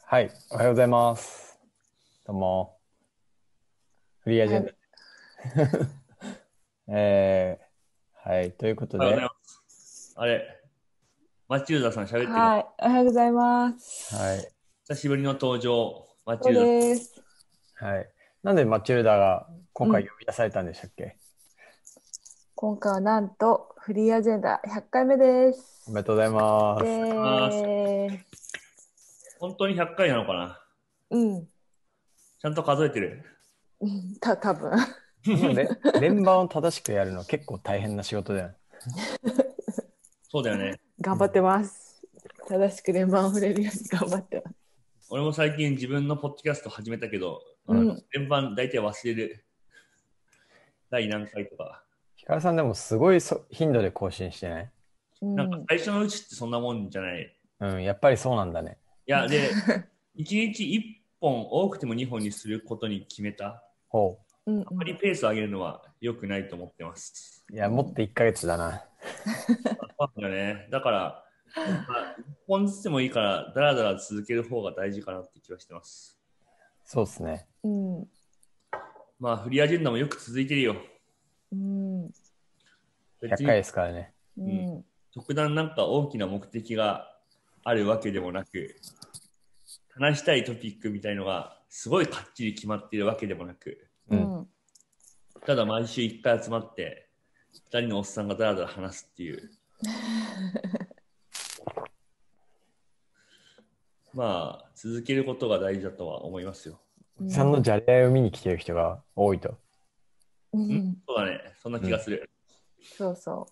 はい、おはようございます。どうも、フリーアジェンダ。 はい、 はい、ということで、 おはようございます。あれ、マチューダさん喋ってます。 はい、 おはようございまはい、 す。久しぶりの登場、マチそうューダさです。はい。なんでマチルダが今回ん。 呼び出されたんでしたっけ？ 今回はなんとフリーアジェンダ100回目です。 おめでとうございまイす。 エーイ。本当に100回なのかな。うん、ちゃんと数えてる。多分この連番を正しくやるの結構大変な仕事だよね。 そうだよね。 うん。 頑張ってます。正しく連番を触れるように頑張ってます。俺も最近自分のポッドキャスト始めたけど、連番大体忘れる。第何回とか。 ヒカルさんでもすごい頻度で更新してない？ なんか最初のうちってそんなもんじゃない。 うん、やっぱりそうなんだね。 いや、で、1日1本、多くても2本にすることに決めた。 ほあまりペースを上げるのは良くないと思ってます。 う。いや、もって1ヶ月だな。 そうだよね。だから、1本ずつでもいいから、だらだら続ける方が大事かなって気はしてます。 そうですね。 うん。まあ、フリーアジェンダもよく続いてるよ。うん。別 100 に、 回ですからね。 特段なんか大きな目的があるわけでもなく、話したいトピックみたいのがすごいかっちり決まっているわけでもなく、 うん。 ただ毎週1回集まって2人のおっさんがだらだら話すっていうまあ続けることが大事だとは思いますよ。 おじさんのじゃれ合いを見に来てる人が多いと。 そうだね、そんなうん。 気がする。そうそう。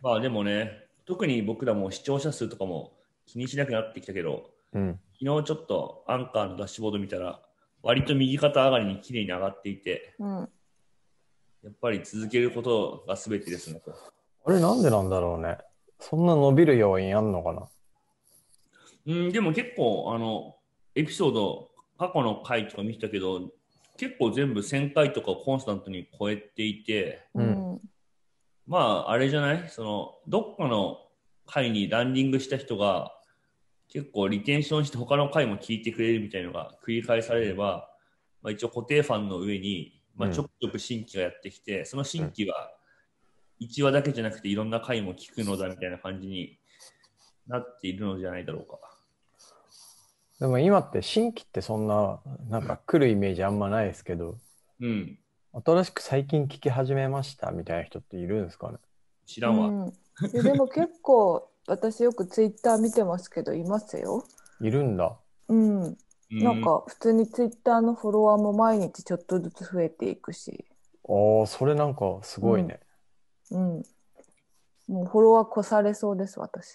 まあでもね、特に僕らも視聴者数とかも気にしなくなってきたけど、 うん。 昨日ちょっとアンカーのダッシュボード見たら割と右肩上がりに綺麗に上がっていて、やっぱり続けることが全てですねと。 あれなんでなんだろうね。そんな伸びる要因あんのかな。 でも結構エピソード過去の回とか見てたけど、結構全部1000回とかをコンスタントに超えていて、 うん。 まああれじゃない、そのどっかの回にランディングした人が結構リテンションして他の回も聞いてくれるみたいなのが繰り返されれば、まあ、一応固定ファンの上に、まあ、ちょうん。 くちょく新規がやってきて、そのうん。 新規は1話だけじゃなくていろんな回も聞くのだみたいな感じになっているのじゃないだろうか。 でも今って新規ってそんな、なんか来るイメージあんまないですけど、 うん、 新しく最近聞き始めましたみたいな人っているんですかね。 知らんわ。 でも結構私よくツイッター見てますけどいますよ。 いるんだ。 うん。 うん、 なんか普通にツイッターのフォロワーも毎日ちょっとずつ増えていくし。 ああ、それなんかすうん。 ごいね。 うん。もうフォロワー越されそうです、私。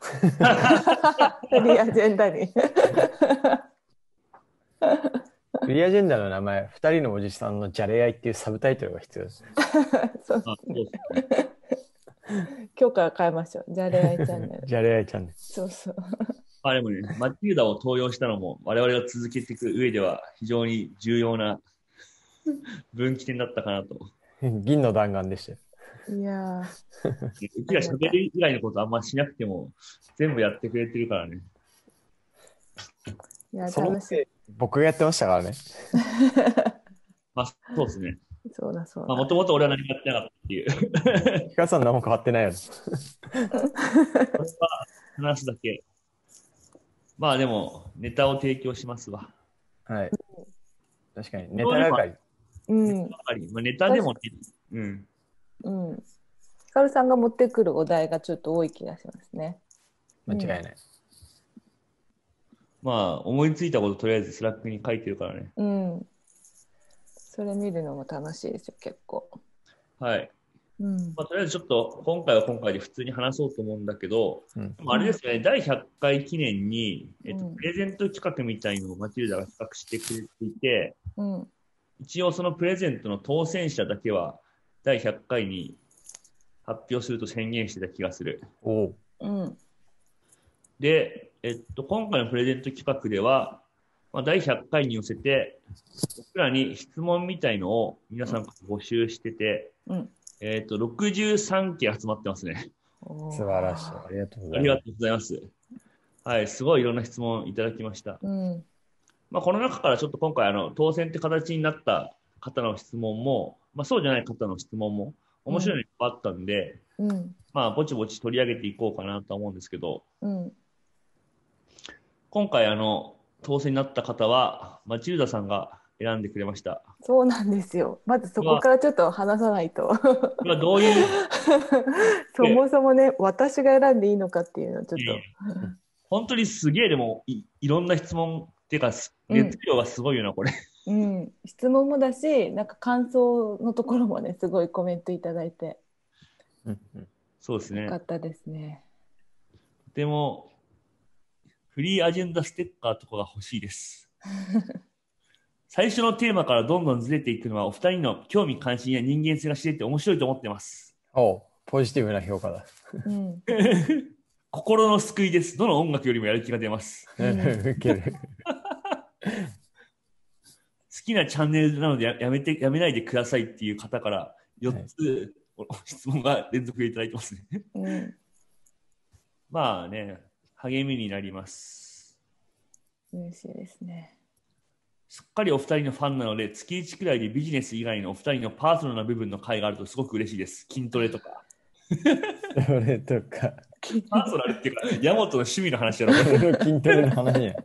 リアジェンダに。 フリーアジェンダの名前、二人のおじさんのじゃれ合いっていうサブタイトルが必要ですね。 そうあ、 ですね。 そうですね。 今日から変えましょう。じゃれ合いチャンネル。 じゃれ合いチャンネル。 そうそう。 あ、でもね、マティーダを登用したのも我々が続けていく上では非常に重要な分岐点だったかなと。 銀の弾丸でしたよ。 いやうちー、あらりがたい。 喋る以外のことあんましなくても全部やってくれてるからね。 いや、 その楽しい。 前、僕がやってましたからね。 まあそうですね。 そうだそうまあもだ。 ともと俺は何もやってなかったっていう。 ヒカルさん何も変わってないやろ。 これは話すだけ。まあでもネタを提供しますわ。 はい。確かに、ネそういうのはタ係。 うん。 ばかり。まあ、ネタでもね、うん。 うん。ヒカルさんが持ってくるお題がちょっと多い気がしますね。 間違いない。 まあ思いついたこととりあえずスラックに書いてるからね。 うん。それ見るのも楽しいですよ、結構。 はい。 うん。 まあ、とりあえずちょっと今回は今回で普通に話そうと思うんだけど、 うん。 でもあれですよね、第100回記念に、 うんプレゼント企画みたいのをマチルダが企画してくれていて、 うん。 一応そのプレゼントの当選者だけは第100回に発表すると宣言してた気がする。 おう。 うん。 で、今回のプレゼント企画では、まあ、第100回に寄せて、僕らに質問みたいのを皆さんから募集してて、 うん。 63件集まってますね。 素晴らしい。ありがとうございます。 ありがとうございます。 はい、すごいいろんな質問いただきました。 うん。 まあ、この中からちょっと今回当選って形になった方の質問も、まあ、そうじゃない方の質問も面白いのいっぱいあったんで、 うん。 まあ、ぼちぼち取り上げていこうかなと思うんですけど、 うん。 今回当選になった方は、マチルダさんが選んでくれました。 そうなんですよ。まずそこからちょっと話さないと。 これはどういう、 そもそもね、私が選んでいいのかっていうのをちょっと。 本当にすげえでもいろんな質問っていうか、熱量がすごいよな、これ。 うん、質問もだし、なんか感想のところもね、すごいコメントいただいて、 そうですね。 よかったですね。 でも、フリーアジェンダステッカーとかが欲しいです。最初のテーマからどんどんずれていくのは、お二人の興味関心や人間性が知れて面白いと思ってます。 お、ポジティブな評価だ。 うん。 心の救いです。どの音楽よりもやる気が出ます。 ウケる。 好きなチャンネルなのでやめないでくださいっていう方から4つ、質問が連続でいただいてますね。 うん。 まあね、励みになります。 嬉しいですね。 すっかりお二人のファンなので、月1くらいでビジネス以外のお二人のパーソナルな部分の会があるとすごく嬉しいです。筋トレとか。 それとか。 パーソナルっていうか、ヤマトの趣味の話だろ。 筋トレの話や。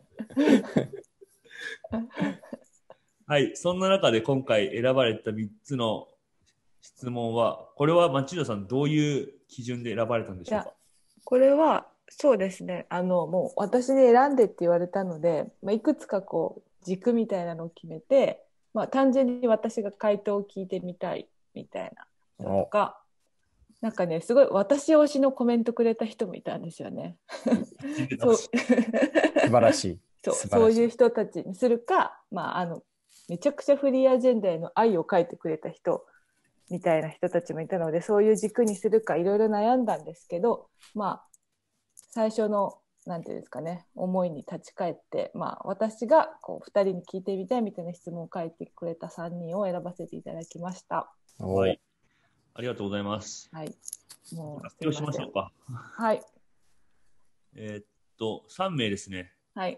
はい、そんな中で今回選ばれた3つの質問は、これは町田さん、どういう基準で選ばれたんでしょうか。 これはそうですね。もう私に選んでって言われたので、いくつかこう軸みたいなのを決めて、単純に私が回答を聞いてみたいみたいなのとか、なんかね、すごい私推しのコメントくれた人もいたんですよね。そう素晴らしい。 そういう人たちにするか、めちゃくちゃフリーアジェンダへの愛を書いてくれた人みたいな人たちもいたので、そういう軸にするかいろいろ悩んだんですけど、最初のなんていうんですかね、思いに立ち返って、私がこう2人に聞いてみたいみたいな質問を書いてくれた3人を選ばせていただきました。 はい、ありがとうございます。 はい、もう発表しましょうか。 はい。 3名ですね。 はい。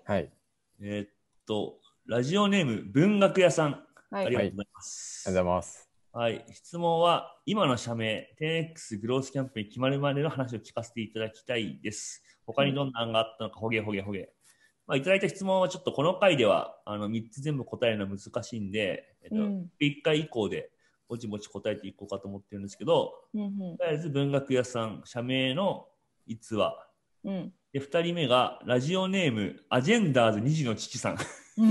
ラジオネーム文学屋さん、 はい、 ありがとうございます。 ありがとうございます。 はい、質問は今の社名 10X グロースキャンプに決まるまでの話を聞かせていただきたいです。他にどんな案があったのか、ほげほげほげ。いただいた質問はちょっとこの回では3つ全部答えるのは難しいんで、1回以降でぼちぼち答えていこうかと思ってるんですけど、とりあえず文学屋さん、社名の逸話。で、2人目がラジオネームアジェンダーズ2児の父さん。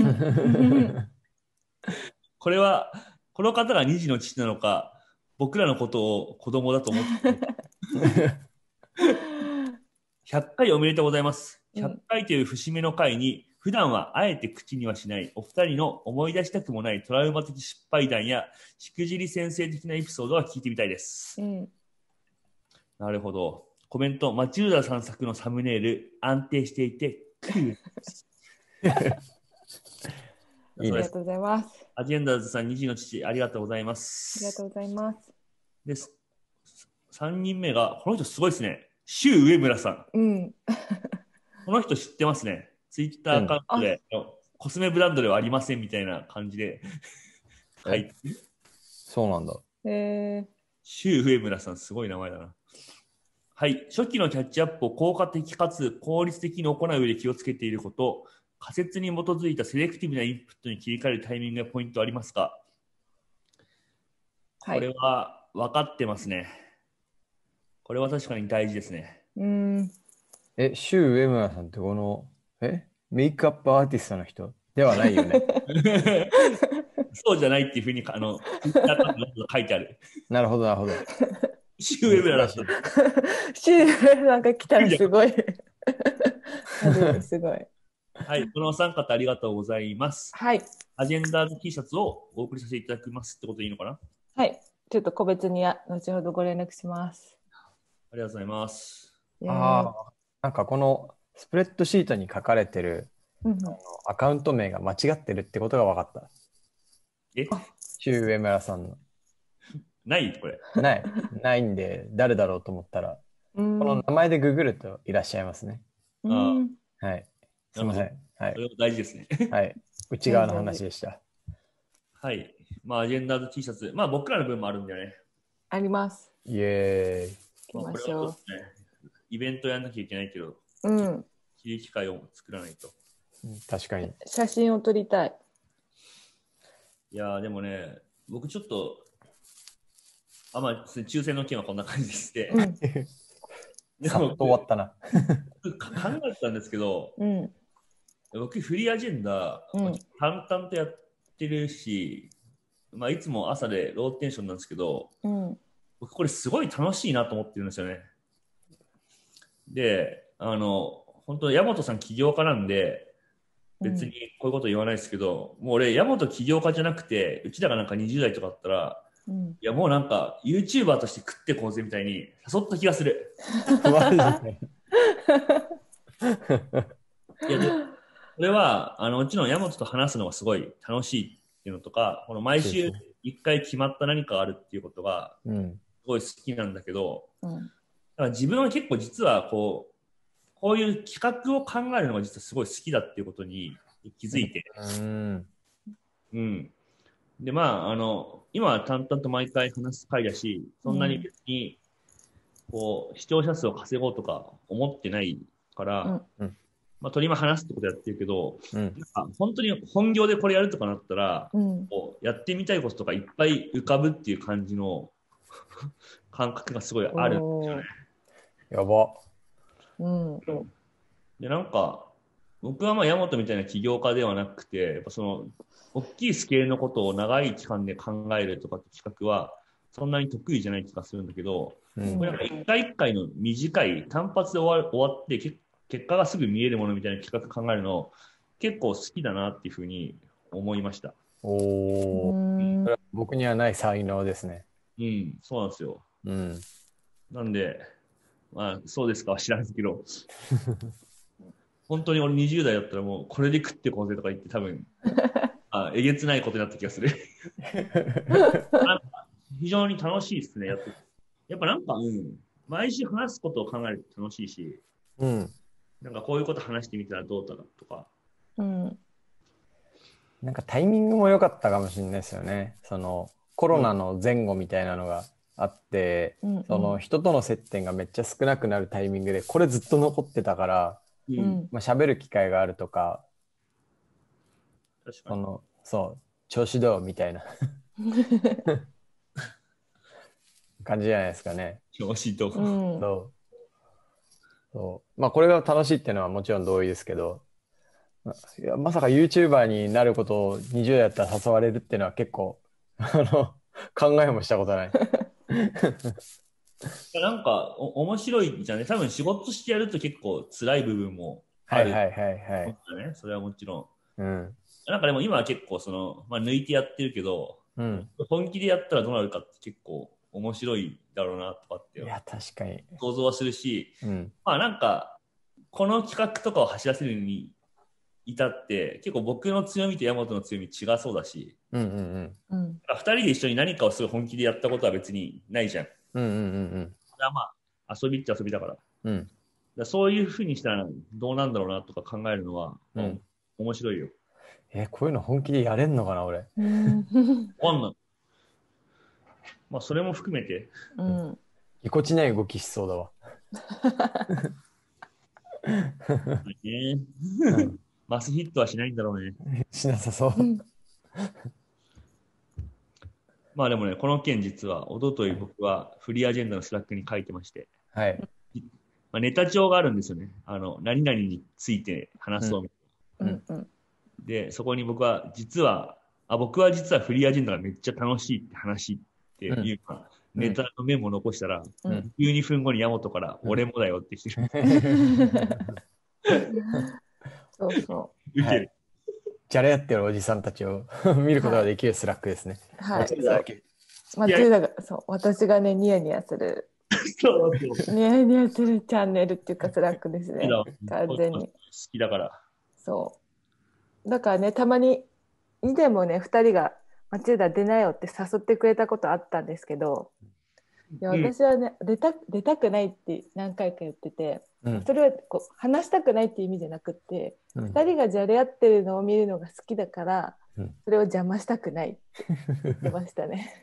これはこの方が2児の父なのか、僕らのことを子供だと思って100回おめでとうございます。100回という節目の回に、普段はあえて口にはしないお二人の思い出したくもないトラウマ的失敗談やしくじり先生的なエピソードは聞いてみたいです。なるほど。コメント、マチルダさん作のサムネイル、安定していてクールです。 ありがとうございます。 アジェンダーズさん2児の父、ありがとうございます。 ありがとうございます。 です。3人目が、この人すごいですね。シュウ上村さん。この人知ってますね。ツイッターアカウントで、コスメブランドではありませんみたいな感じで書いて。 そうなんだ。 シュウ上村さん、すごい名前だな。はい。初期のキャッチアップを効果的かつ効率的に行う上で気をつけていること、仮説に基づいたセレクティブなインプットに切り替えるタイミングやポイントありますか？これは分かってますね。これは確かに大事ですね。 シュウ上村さんってこの、メイクアップアーティストの人ではないよね。 そうじゃないっていうふうに、書いてある。 なるほど、なるほど。 シュウ上村だった。 シュウ上村が来たらすごい。すごい。 はい、このお三方ありがとうございます。 はい。 アジェンダーズ T シャツをお送りさせていただきますってことでいいのかな？ はい。ちょっと個別に後ほどご連絡します。 ありがとうございます。 なんかこのスプレッドシートに書かれてる、アカウント名が間違ってるってことが分かった。シュウ上村さんの。 ないこれ。 ないんで、誰だろうと思ったら、この名前でググるといらっしゃいますね。 はい。すみません。はいそ。れも大事ですね。 はい。内側の話でした。 はい。まあ、アジェンダーズ T シャツ。まあ、僕らの分もあるんだよね。 あります。 イエーイ。 行きまこれはちょっしょとね、イベントやんなきゃいけないけど、 う。うん。 着る機会を作らないと。 確かに。 写真を撮りたい。 いやー、でもね、僕ちょっと、まあ、抽選の件はこんな感じでして、 うん。 でもさっと終わったな。 僕考えたんですけど、 うん。 僕フリーアジェンダ、 うん淡々とやってるし、まあ、いつも朝でローテンションなんですけど、 うん。 僕これすごい楽しいなと思ってるんですよね。で、本当、大和さん起業家なんで、別にこういうこと言わないですけど、もう俺、大和起業家じゃなくて、うちらがなんか20代とかだったら、 うん。 いやもうなんか YouTuber として食ってこうぜみたいに誘った気がする。 マジで。 いやで、これは、もちろん大和と話すのがすごい楽しいっていうのとか、この毎週一回決まった何かがあるっていうことが、 うん。 すごい好きなんだけど、 うん。 だから自分は結構実はこういう企画を考えるのが実はすごい好きだっていうことに気づいて、 うん。 うん。で、まあ、今は淡々と毎回話す回だし、そんなに別に、視聴者数を稼ごうとか思ってないから、 うんまあ、取り話すってことやってるけど、 うん。 なんか本当に本業でこれやるとかなったら、 うん。 やってみたいこととかいっぱい浮かぶっていう感じの感覚がすごいあるんですよね。 やば。 うん。 で、なんか、僕はまあ、ヤマトみたいな起業家ではなくて、やっぱその、大きいスケールのことを長い期間で考えるとかって企画は、そんなに得意じゃない気がするんだけど、 うんこれなんか一回一回の短い、単発で終わって結果がすぐ見えるものみたいな企画考えるの、結構好きだなっていうふうに思いました。 おー。それは僕にはない才能ですね。 うん、そうなんですよ。 うん。 なんで、まあ、そうですかは知らないですけど、本当に俺20代だったらもうこれで食ってこうぜとか言って多分、えげつないことになった気がする。非常に楽しいですね、やって。やっぱなんか、毎週話すことを考えると楽しいし、 うん。 なんかこういうこと話してみたらどうだとか。 うん。 なんかタイミングも良かったかもしれないですよね。そのコロナの前後みたいなのがあって、 うん。 その人との接点がめっちゃ少なくなるタイミングで、これずっと残ってたから、 うん。 まあ、喋る機会があるとか、 確かに。 そう、調子どうみたいな感じじゃないですかね。 調子と。 そう。まあこれが楽しいっていうのはもちろん同意ですけど、いやまさか YouTuber になることを20代だったら誘われるっていうのは結構考えもしたことない。 なんか面白いじゃんね。多分仕事してやると結構辛い部分もある。 はいはいはいはい。 ね、それはもちろうん。 ん。なんかでも今は結構まあ抜いてやってるけど、 うん。 本気でやったらどうなるかって結構面白いだろうなとかっていや、確かに。 想像はするし、 うん。 まあなんか、この企画とかを走らせるに至って、結構僕の強みと山本の強み違そうだし、 うんうんうん。 二人で一緒に何かをすごい本気でやったことは別にないじゃん。 うん。うんうんうんそれはまあ、遊びっちゃ遊びだから。 うん。うん。 そういうふうにしたらどうなんだろうなとか考えるのは、 うん面白いよ。 こういうの本気でやれんのかな、俺。 うん。 わかんない。まあ、それも含めて。 うん。 ぎこちない動きしそうだわ。 ね、マスヒットはしないんだろうね。 しなさそう。 まあでもね、この件実は、おととい僕はフリーアジェンダのスラックに書いてまして、 はい。 まあ、ネタ帳があるんですよね。何々について話そうみたいな。 うん。 で、そこに僕は実はフリーアジェンダがめっちゃ楽しいって話っていうか、ネタのメモを残したら、12分後にヤマトから俺もだよって来てる。 そうそウケる。 じゃれやってるおじさんたちを見ることができるスラックですね。 う。はい。 そう。 私がね、ニヤニヤする。 そうなんですよ。 ニヤニヤするチャンネルっていうかスラックですね。完全に。 好きだから。 そう。だからね、たまに、でもね、2人が、マチルダ出なよって誘ってくれたことあったんですけど、 や私はね、出たくないって何回か言ってて、 うんそれはこう話したくないっていう意味じゃなくて、 うん 2人がじゃれ合ってるのを見るのが好きだから、 うんそれを邪魔したくないって言ってましたね。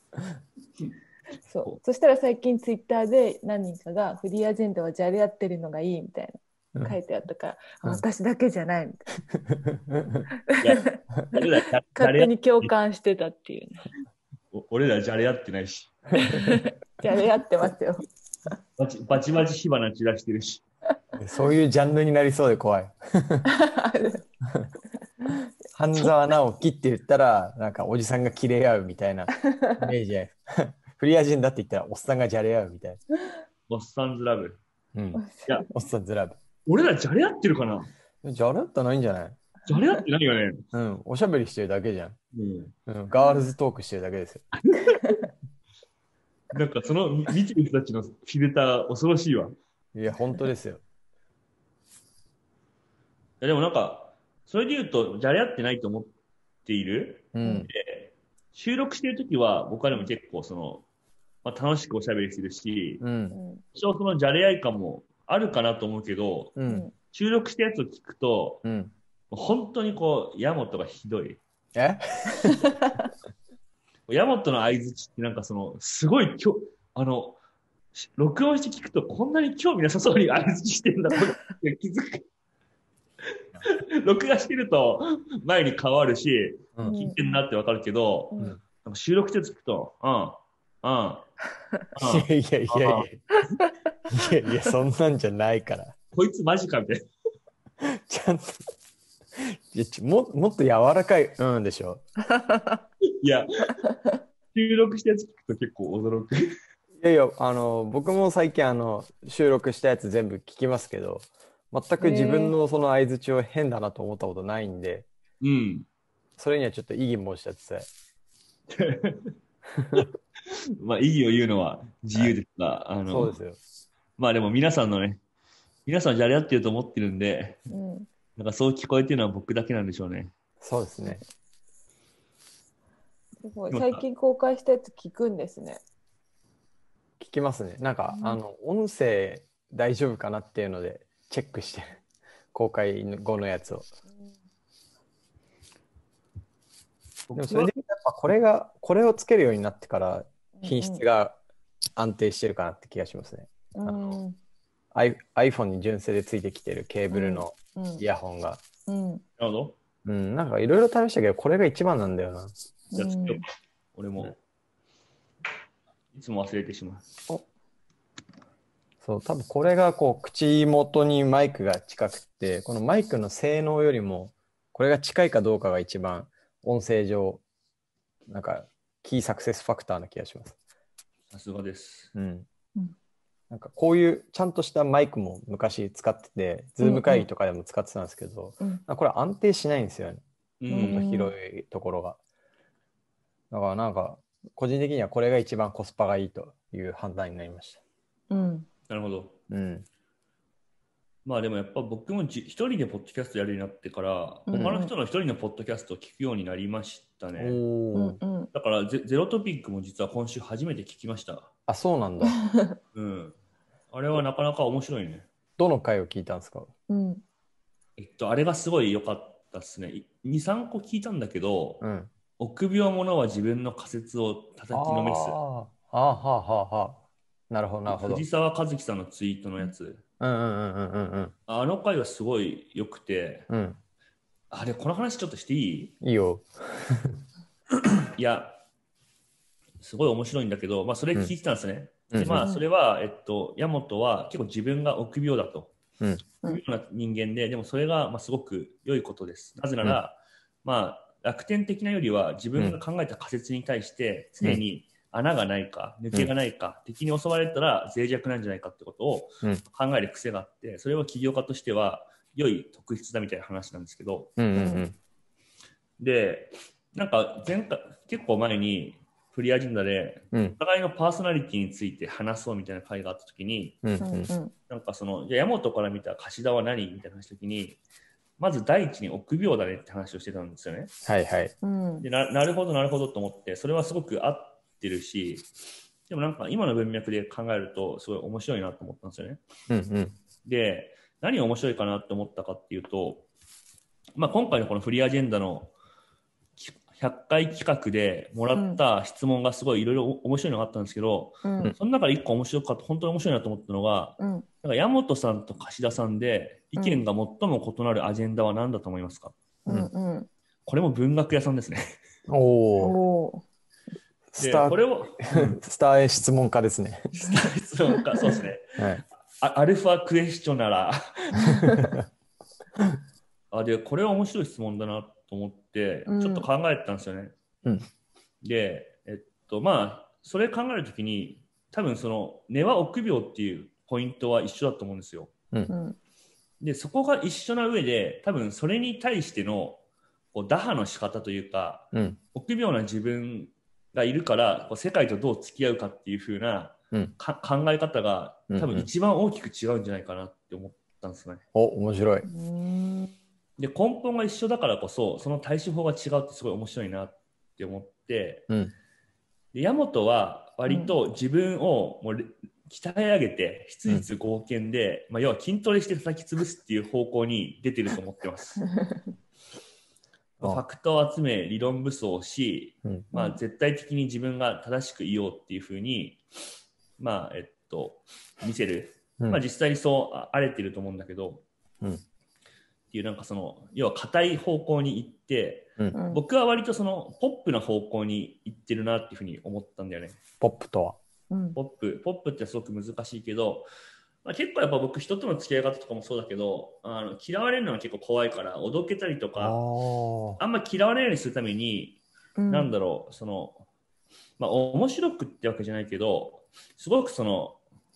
そしたら最近ツイッターで何人かがフリーアジェンダはじゃれ合ってるのがいいみたいな書いてあったから、 うん私だけじゃないみたいいやな俺ら勝手に共感してたっていうね。 俺らじゃれ合ってないし、 じゃれ合ってますよ。 バチバチ火花散らしてるし。 そういうジャンルになりそうで怖い。半沢直樹って言ったら、なんかおじさんがキレ合うみたいなイメージじゃないですか。フリーアジェンダって言ったらおっさんがじゃれ合うみたいおっさんずラブ。 な。うん。 いや、 おっさんずラブ。 俺らじゃれ合ってるかな。 じゃれ合ったらないんじゃない？ じゃれ合ってないよね。 うん。おしゃべりしてるだけじゃん。 うん。 うん。ガールズトークしてるだけですよ。 なんかその見てる人たちのフィルター恐ろしいわ。いいや、本当ですよ。 やでもなんか、それで言うと、じゃれ合ってないと思っている。 うん。 で、収録してるときは、僕はでも結構まあ、楽しくおしゃべりするし、 う。 うんん一応そのじゃれ合い感もあるかなと思うけど、 う。 うんん収録したやつを聞くと、 うん。 本当にこう、ヤモトがひどい。 えヤモトの相づちってなんかすごい録音して聞くとこんなに興味なさそうに相づちしてるんだって気づく。録画してると前に変わるし、 うん聞いてんなってわかるけど、 うんなんか収録して聞くと、 いやいやいやいや。いやいや、そんなんじゃないから。 こいつマジかみたいな。 ちゃんと。いやもっと柔らかい、うんでしょ。 いや、収録したやつ聞くと結構驚く。 いやいや、僕も最近収録したやつ全部聞きますけど、全く自分のその相槌を変だなと思ったことないんで、 うん。 それにはちょっと異議申し立てたい。 まあ、意義を言うのは自由ですが、 そうですよ。 まあでも皆さんじゃれ合ってると思ってるんで、 うんなんかそう聞こえてるのは僕だけなんでしょうね。 そうですね。 すごい最近公開したやつ聞くんですね。 聞きますね。なんか、音声大丈夫かなっていうので、チェックしてる。公開後のやつを。でもそれでやっぱこれをつけるようになってから品質が安定してるかなって気がしますね。 うん iPhone に純正でついてきてるケーブルのイヤホンが。 うんなるほど。 うん、なんかいろいろ試したけど、これが一番なんだよな。 じゃあ、つけようか。俺も。いつも忘れてしまう。 そう、多分これがこう口元にマイクが近くて、このマイクの性能よりも、これが近いかどうかが一番音声上、なんかキーサクセスファクターな気がします。 さすがです。 うんうん。 なんかこういうちゃんとしたマイクも昔使ってて、ズーム会議とかでも使ってたんですけど、 うんこれ安定しないんですよね。 うん。 広いところが。だからなんか、個人的にはこれが一番コスパがいいという判断になりました。 うんなるほど。 うん。 まあでもやっぱ僕も一人でポッドキャストやるようになってから、 うん他の人の一人のポッドキャストを聞くようになりましたね。 うおー。 んうんだからゼロトピックも実は今週初めて聞きました。 あ、そうなんだ。 うん。あれはなかなか面白いね。 どの回を聞いたんですか？ うんあれがすごい良かったですね。2、3個聞いたんだけど、 うん。 臆病者は自分の仮説を叩きのめす。 あーはあはあはあ。なるほど、なるほど。 藤沢和樹さんのツイートのやつ。 うんうんうんうんうんあの回はすごい良くて、 うん。 あれ、この話ちょっとしていい？ いいよ。 いや、すごい面白いんだけど、まあ、それ聞いてたんですね。 うんで、まあ、それは、ヤモトは結構自分が臆病だと。 うんいうような人間で、でもそれがまあすごく良いことです。なぜなら、まあ、楽天的なよりは自分が考えた仮説に対して常に穴がないか、抜けがないか、敵に襲われたら脆弱なんじゃないかってことを考える癖があって、それは起業家としては良い特質だみたいな話なんですけど、 うんうんで、なんか結構前にフリーアジェンダで、 うんお互いのパーソナリティについて話そうみたいな会があったときに、 うんうんうんなんかじゃあ山本から見た柏田は何みたいな話したときに、まず第一に臆病だねって話をしてたんですよね。 はいはい。 うんでなるほどなるほどと思って、それはすごく合ってるし、 でもなんか今の文脈で考えるとすごい面白いなと思ったんですよね。 うんうん。 で、何が面白いかなって思ったかっていうと、今回のこのフリーアジェンダの100回企画でもらった質問がすごいいろいろ面白いのがあったんですけど、その中で1個面白かった、本当に面白いなと思ったのが、なんか山本さんと樫田さんで意見が最も異なるアジェンダは何だと思いますか？これも文学屋さんですね。 おスター、 これを、 スター質問家ですね。 スター質問家、そうですね。 はい、 アルファクエスチョナラー。で、これは面白い質問だなと思って、ちょっと考えてたんですよね。で、それ考えるときに、多分その根は臆病っていうポイントは一緒だと思うんですよ。で、そこが一緒な上で、多分それに対しての打破の仕方というか、臆病な自分がいるから世界とどう付き合うかっていう風な、考え方が多分一番大きく違うんじゃないかなって思ったんですね。 面白い。 で、根本が一緒だからこそその対処法が違うってすごい面白いなって思って、で大和は割と自分をもう鍛え上げて質実剛健で、要は筋トレして叩き潰すっていう方向に出てると思ってます。ファクトを集め理論武装し、絶対的に自分が正しくいようっていうふうに見せる、実際にそう荒れてると思うんだけど、っていうなんかその要は硬い方向に行って、僕は割とそのポップな方向に行ってるなっていうふうに思ったんだよね。 ポップとは、 ポップってすごく難しいけど、結構やっぱ僕人との付き合い方とかもそうだけど、嫌われるのは結構怖いからおどけたりとか、あんま嫌われないようにするために、なんだろう、その面白くってわけじゃないけど、すごくその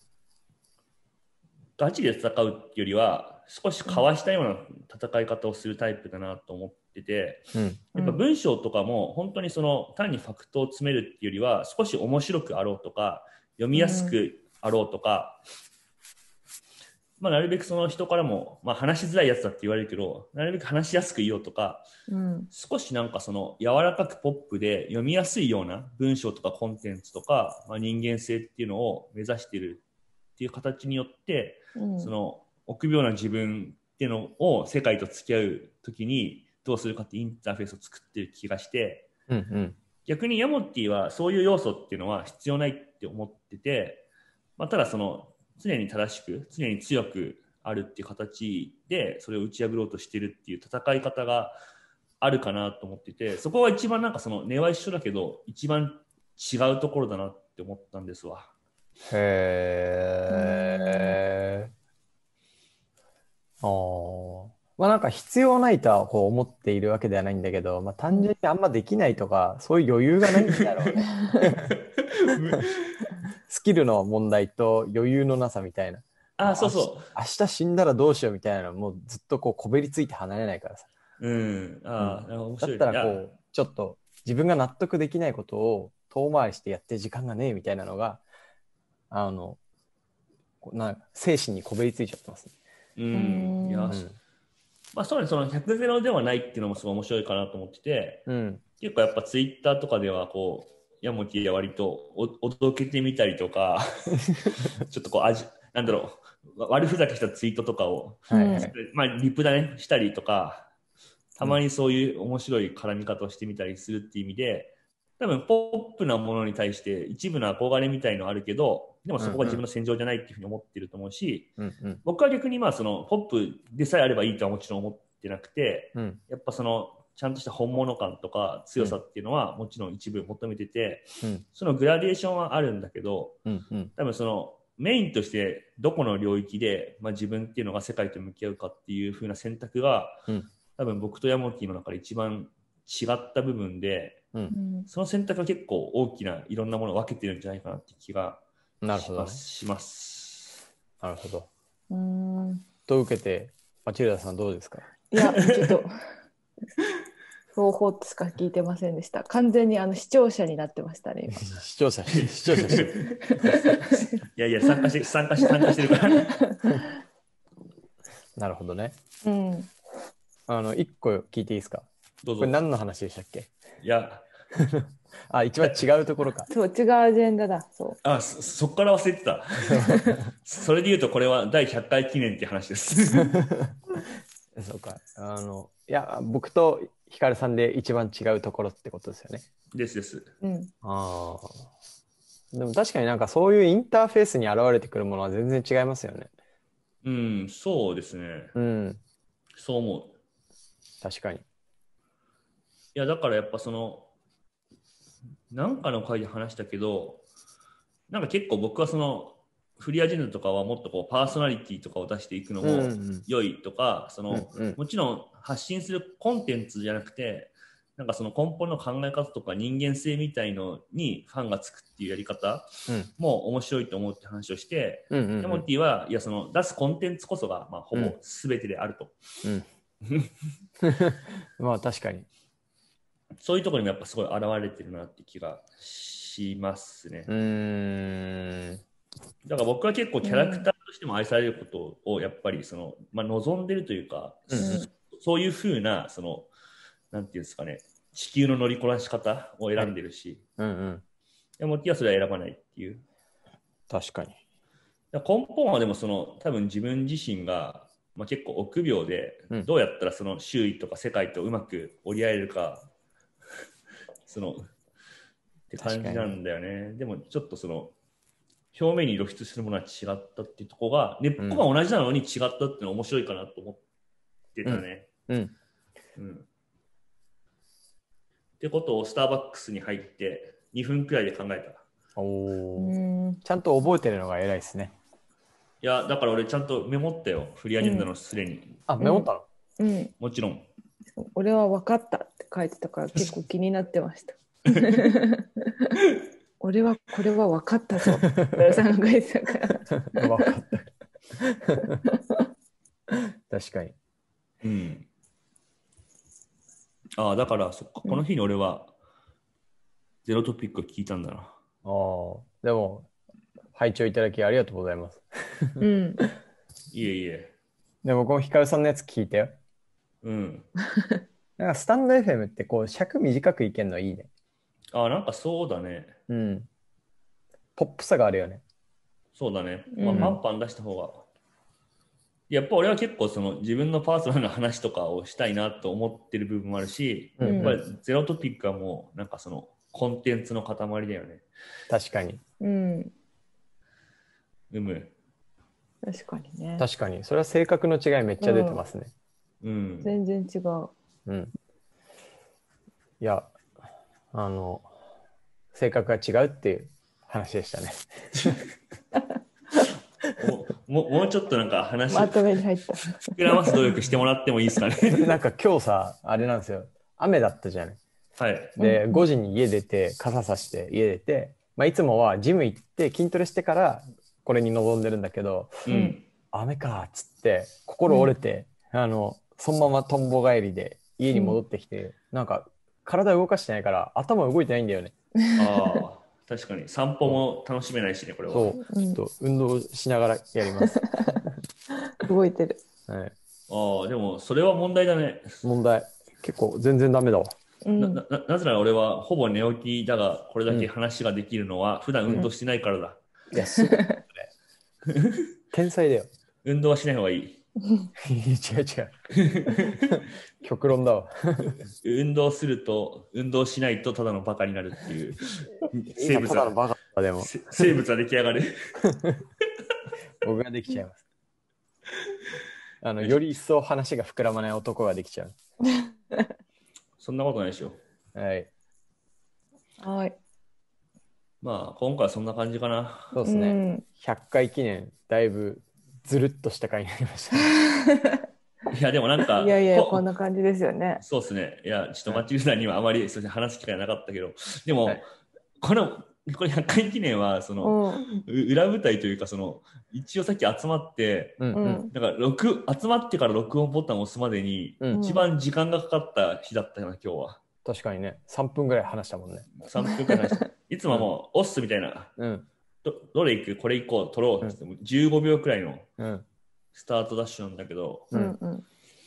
ガチで戦うっていうよりは少しかわしたような戦い方をするタイプだなと思ってて、やっぱ文章とかも本当にその単にファクトを詰めるっていうよりは少し面白くあろうとか読みやすくあろうとか、なるべくその人からも、話しづらいやつだって言われるけど、なるべく話しやすく言おうとか、少しなんかその柔らかくポップで読みやすいような文章とかコンテンツとか、人間性っていうのを目指しているっていう形によって、その臆病な自分っていうのを世界と付き合うときにどうするかってインターフェースを作ってる気がして、逆にヤモッティはそういう要素っていうのは必要ないって思ってて、ただその常に正しく常に強くあるっていう形でそれを打ち破ろうとしてるっていう戦い方があるかなと思ってて、そこは一番なんかその根は一緒だけど一番違うところだなって思ったんですわ。 へー。なんか必要ないとはこう思っているわけではないんだけど、単純にあんまできないとか、そういう余裕がないんだろうね。スキルの問題と余裕のなさみたいな。 そうそう。 明日死んだらどうしようみたいなのもうずっとこうこびりついて離れないからさ。 面白い。 だったらこうちょっと自分が納得できないことを遠回りしてやって時間がねえみたいなのが精神にこびりついちゃってますね。 そうね、その100ゼロではないっていうのもすごい面白いかなと思ってて、結構やっぱツイッターとかではこうヤモティは割とおどけてみたりとかちょっとこうなんだろう悪ふざけしたツイートとかを、リプだねしたりとか、たまにそういう面白い絡み方をしてみたりするっていう意味で、多分ポップなものに対して一部の憧れみたいのあるけど、でもそこが自分の戦場じゃないっていうふうに思ってると思うし、僕は逆にそのポップでさえあればいいとはもちろん思ってなくて、やっぱそのちゃんとした本物感とか強さっていうのはもちろん一部求めてて、そのグラデーションはあるんだけど、多分そのメインとしてどこの領域で、自分っていうのが世界と向き合うかっていう風な選択が、多分僕とヤモティの中で一番違った部分で、その選択は結構大きないろんなものを分けてるんじゃないかなって気がします。 なるほど。と受けてマチルダさんどうですか？ いやちょっと方法しか聞いてませんでした。完全に視聴者になってましたね今。 視聴者いや参加してるからなるほどね。一個聞いていいですか？ どうぞ。 これ何の話でしたっけ？ いやあ、一番違うところか。 そう、違うアジェンダだ。そあ、そっから忘れてた。それで言うとこれは第100回記念っていう話です。 そうか。いや、僕とヒカルさんで一番違うところってことですよね。 ですです。 う。うん。 ああ。でも確かになんかそういうインターフェースに現れてくるものは全然違いますよね。 うん、そうですね。 うん。 そう思う。 確かに。 いや、だからやっぱなんかの回で話したけど、なんか結構僕はフリーアジェンダとかはもっとこうパーソナリティとかを出していくのも良いとか、もちろん発信するコンテンツじゃなくて、なんかその根本の考え方とか人間性みたいのにファンがつくっていうやり方も面白いと思うって話をして、ヤモティはいや出すコンテンツこそがまあほぼ全てであると。 まあ確かに。 そういうところにもやっぱすごい現れてるなって気がしますね。だから僕は結構キャラクターとしても愛されることをやっぱり望んでるというか、そういうふうななんていうんですかね、地球の乗りこなし方を選んでるし、ヤモティはそれは選ばないっていう。 確かに。 根本はでも多分自分自身が、結構臆病で、どうやったら周囲とか世界とうまく折り合えるかって感じなんだよね。でもちょっと表面に露出するものは違ったっていうところが根っこが同じなのに違ったっていうのは面白いかなと思ってたね。ってことをスターバックスに入って2分くらいで考えた。 ちゃんと覚えてるのが偉いですね。 いや、だから俺ちゃんとメモったよ。フリーアジェンダのすでに。 あ、メモったの？ もちろん。 俺は分かったって書いてたから結構気になってました。俺はこれは分かったぞってさんが書いてたから。 分かった。確かに。 ああ、だからそっか、この日に俺はゼロトピックを聞いたんだな。 ああ、でも、拝聴いただきありがとうございます。 いえいえ。 でも僕もヒカルさんのやつ聞いたよ。なんかスタンド FM ってこう尺短くいけんのいいね。 ああ、なんかそうだね。 ポップさがあるよね。 そうだね。パンパン出した方が。やっぱ俺は結構自分のパーソナルな話とかをしたいなと思ってる部分もあるし、やっぱりゼロトピックはもうなんかコンテンツの塊だよね。 確かに。 確かにね。 確かに。それは性格の違いめっちゃ出てますね。 全然違う。 いや、性格が違うっていう話でしたね。 もうちょっとなんか話まとめに入った。 膨らます努力してもらってもいいですかね。 なんか今日さ、あれなんですよ。雨だったじゃない。 はい。 で、5時に家出て、傘さして家出て、いつもはジム行って筋トレしてからこれに臨んでるんだけど、雨かっつって心折れて、そのままとんぼ帰りで家に戻ってきて、なんか体動かしてないから頭動いてないんだよね。 ああ、確かに散歩も楽しめないしね、これは。 そう、ちょっと運動しながらやります。 動いてる。 はい。ああ、でもそれは問題だね。 問題。結構全然ダメだわ。 なぜなら俺はほぼ寝起きだが、これだけ話ができるのは普段運動してないからだ。 いや、すごい。天才だよ。 運動はしない方がいい。 違う。極論だわ。 運動すると、運動しないとただのバカになるっていう生物ただのバカでも生物は出来上がる。 僕ができちゃいます。より一層話が膨らまない男ができちゃう。 そんなことないでしょ。 はい。 はい。 まあ、今回はそんな感じかな。 そうですね。100回記念、だいぶずるっとした回になりました。 いや、でもなんか。 いや、こんな感じですよね。 そうですね。いや、ちょっとマッチルダーにはあまり話す機会なかったけど、でも、これ100回記念は、裏舞台というか、一応さっき集まって、なんか集まってから録音ボタンを押すまでに、一番時間がかかった日だったよな、今日は。 確かにね、3分ぐらい話したもんね。 3分くらい話した。いつももう、押すみたいな、どれ行く、これ行こう、取ろうって、15秒くらいのスタートダッシュなんだけど、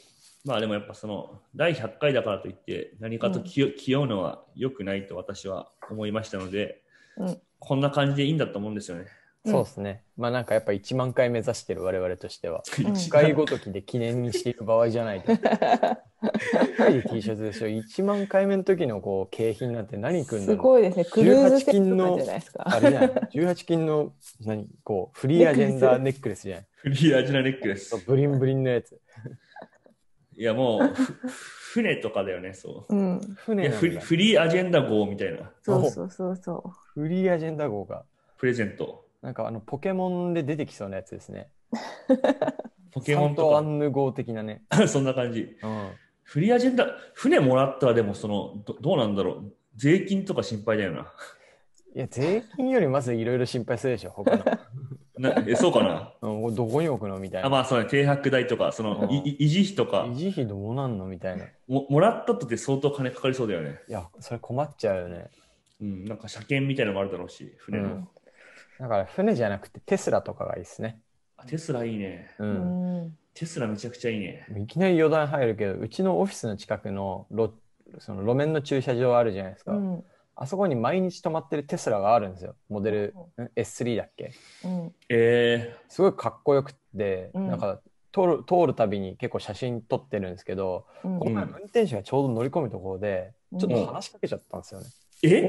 まあでもやっぱその第100回だからといって何かと気負うのは良くないと私は思いましたので、こんな感じでいいんだと思うんですよね。 そうですね。まあなんかやっぱ1万回目指してる我々としては、1回ごときで記念にしている場合じゃないと。1回で T シャツでしょ。1万回目の時のこう景品なんて何くんだろう。 すごいですね。クルーズ船とかじゃないですか。 あれじゃない。18金のこうフリーアジェンダーネックレスじゃない。 フリーアジェンダーネックレス。 ブリンブリンのやつ。 いやもう船とかだよね、そう。 船フリーアジェンダ号みたいな。 そう。 フリーアジェンダ号が。 プレゼント。 なんかポケモンで出てきそうなやつですね。 ポケモンとか。 サントアンヌ号的なね。 そんな感じ。フリーアジェンダ、船もらったらでもどうなんだろう。税金とか心配だよな。 いや、税金よりまずいろいろ心配するでしょ、他の。 そうかな。 どこに置くのみたいな。 まあそうね、停泊代とか、維持費とか。 維持費どうなんのみたいな。 もらったとって相当金かかりそうだよね。 いや、それ困っちゃうよね。 なんか車検みたいなのもあるだろうし、船の。 だから船じゃなくてテスラとかがいいですね。 テスラいいね。テスラめちゃくちゃいいね。 いきなり余談入るけど、うちのオフィスの近くのその路面の駐車場あるじゃないですか。あそこに毎日止まってるテスラがあるんですよ。モデル S3 だっけ。すごいかっこよくて、なんか通るたびに結構写真撮ってるんですけど、この前運転手がちょうど乗り込むところで、ちょっと話しかけちゃったんですよね。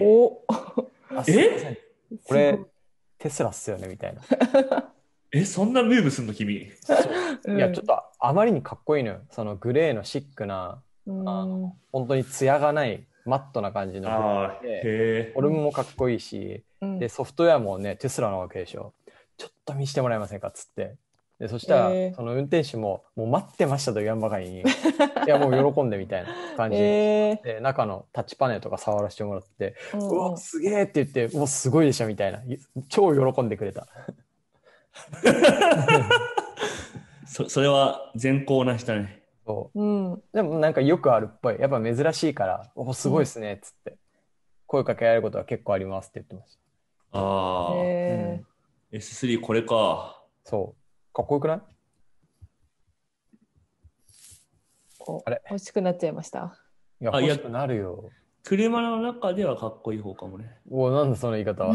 これテスラっすよねみたいな。 そんなムーブすんの君。 いや、ちょっとあまりにかっこいいのよ。そのグレーのシックな、本当に艶がないマットな感じので、フォルムもかっこいいし、でソフトウェアもねテスラなわけでしょ。ちょっと見せてもらえませんかっつって。でそしたら、その運転手ももう待ってましたと言わんばかりに、いやもう喜んでみたいな感じで、中のタッチパネルとか触らせてもらって、うわすげえって言って、もうすごいでしょみたいな、超喜んでくれた。 それは善行なしたね。 でもなんかよくあるっぽい。やっぱ珍しいから「おすごいっすね」っつって声かけられることは結構ありますって言ってました。 S3 これか。 そうかっこよくない？ あれ欲しくなっちゃいました。 いや欲しくなるよ。 車の中ではかっこいい方かもね。 なんでその言い方は。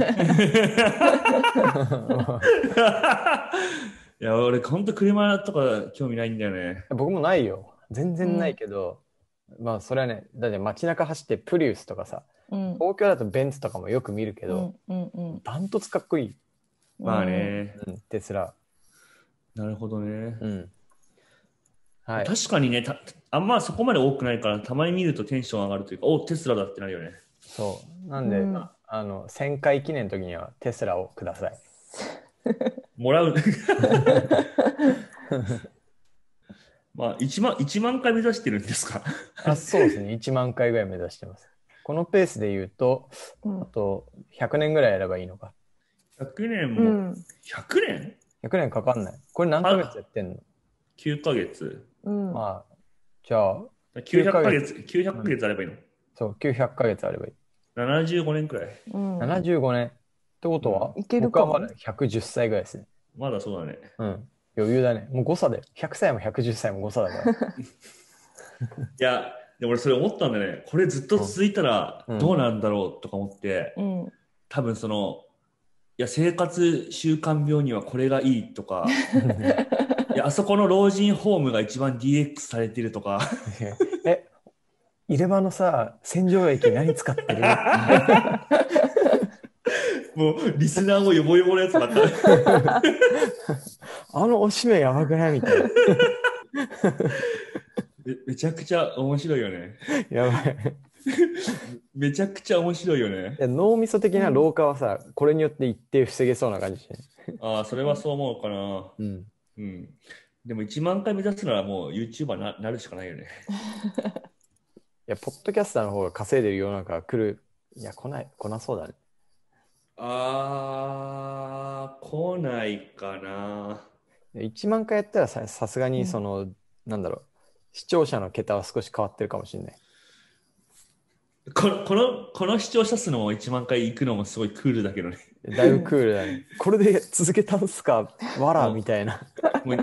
いや俺ほんと車とか興味ないんだよね。 僕もないよ。全然ないけど、まあそれはね、だって街中走ってプリウスとかさ、東京だとベンツとかもよく見るけど、ダントツかっこいい。 まあね、 テスラ。 なるほどね。 はい、 確かにね、あんまそこまで多くないから、たまに見るとテンション上がるというか、テスラだってなるよね。 そうなんで、1000回記念の時にはテスラをください。 もらう。まあ1万回目指してるんですか？ そうですね、1万回ぐらい目指してます。このペースで言うと、あと100年ぐらいやればいいのか。 100年も、100年 ?100 年かかんない。これ何ヶ月やってんの ？9ヶ月。 まあ、じゃあ、 900ヶ月あればいいの？ そう、900ヶ月あればいい。 75年くらい。 75年。ってことは、 いけるかも。 僕はまだ110歳ぐらいですね。 まだそうだね。 余裕だね。もう誤差で。100歳も110歳も誤差だから。 いや、でも俺それ思ったんだね。これずっと続いたらどうなんだろうとか思って、多分生活習慣病にはこれがいいとか、いやあそこの老人ホームが一番 DX されてるとか。 入れ歯のさ、洗浄液何使ってる？ もうリスナーもヨボヨボのやつばっかり。 おしめやばくないみたいな。 めちゃくちゃ面白いよね。 やばい。 めちゃくちゃ面白いよね。 脳みそ的な老化はさ、これによって一定防げそうな感じ。 それはそう思うかな。でも1万回目指すならもう YouTuber なるしかないよね。 いや、ポッドキャスターの方が稼いでる世の中が来る。いや、来なそうだね。 来ないかな。 1万回やったらさすがになんだろう、視聴者の桁は少し変わってるかもしれない。 この視聴者数の1万回行くのもすごいクールだけどね。 だいぶクールだね。これで続けたんすかわらみたいな。 もう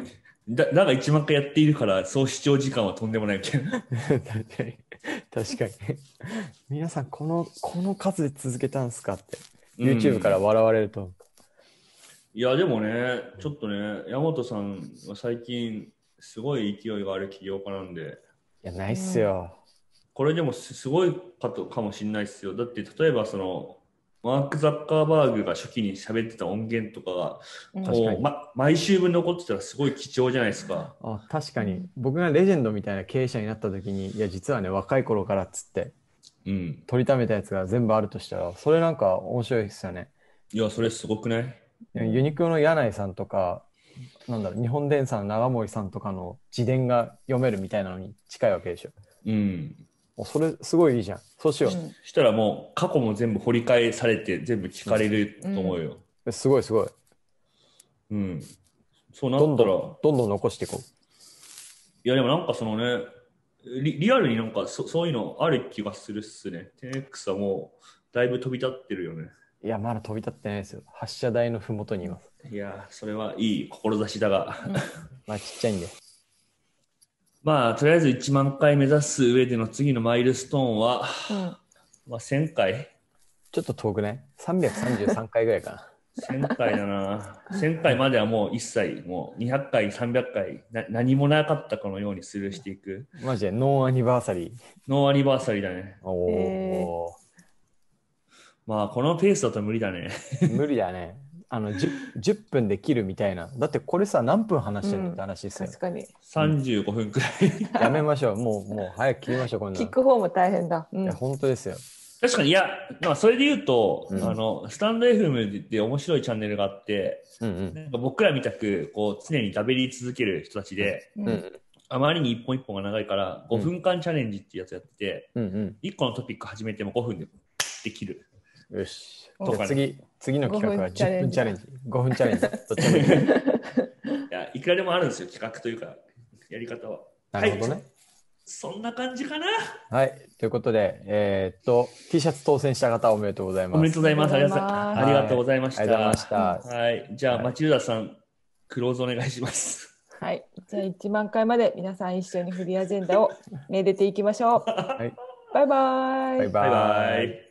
だが1万回やっているから、総視聴時間はとんでもないみたいな。 確かに。皆さん、この数で続けたんすかって、 うん YouTube から笑われると。 いや、でもね、ちょっとね、山本さんは最近、すごい勢いがある起業家なんで、 いや、ないっすよ。 これでもすごいかもしれないですよ。だって、例えばその、マーク・ザッカーバーグが初期に喋ってた音源とかが、 確かに毎週分残ってたらすごい貴重じゃないですか。 あ、確かに。僕がレジェンドみたいな経営者になった時に、いや、実はね、若い頃からっつって、 うん。 取りためたやつが全部あるとしたら、それなんか面白いですよね。 いや、それすごくない？ ユニクロの柳井さんとか、なんだろう、日本電産の長森さんとかの自伝が読めるみたいなのに近いわけでしょ。 うん。 もうそれすごいいいじゃん。そうしよしたらもう過去も全部掘り返されて全部聞かれると思うよ。 う。すごいすごい。 うん。そうなったら、 どんどん残していこう。 いやでもなんかそのね、リアルになんかそういうのある気がするっすね。10X はもうだいぶ飛び立ってるよね。 いや、まだ飛び立ってないですよ。発射台のふもとにいます。 いや、それはいい志だが。 まあちっちゃいんで。 まあ、とりあえず1万回目指す上での次のマイルストーンは、まあ1000回ちょっと遠くね。333回ぐらいかな。 1000回だな。1000回まではもう一切、もう200回、300回、何もなかったかのようにスルーしていく。 マジでノーアニバーサリー。 ノーアニバーサリーだね。 おお、 まあ、このペースだと無理だね。 無理だね。10分で切るみたいな。だってこれさ、何分話してるのって話ですよ。 確かに。 35分くらい。 やめましょう。もう早く切りましょう、こんなの。 聞く方も大変だ。 いや、本当ですよ。 確かに、いや、まあ、それで言うと、スタンド FM で面白いチャンネルがあって、なんか僕らみたくこう常に食べり続ける人たちで、あまりに一本一本が長いから5分間チャレンジっていうやつやってて、1個のトピック始めても5分で切る。 よし。 とかね、 次の企画は10分チャレンジ。5分チャレンジ。どっちもいい。 いや、いくらでもあるんですよ、企画というか、やり方は。 なるほどね。 はい、そんな感じかな。 はい。ということで、T シャツ当選した方おめでとうございます。 おめでとうございます。ありがとうございました。 ありがとうございました。 はい。じゃあ、マチルダさん、クローズお願いします。 はい。じゃあ、1万回まで皆さん一緒にフリーアジェンダをめでていきましょう。 はい。 バイバイ。 バイバイ。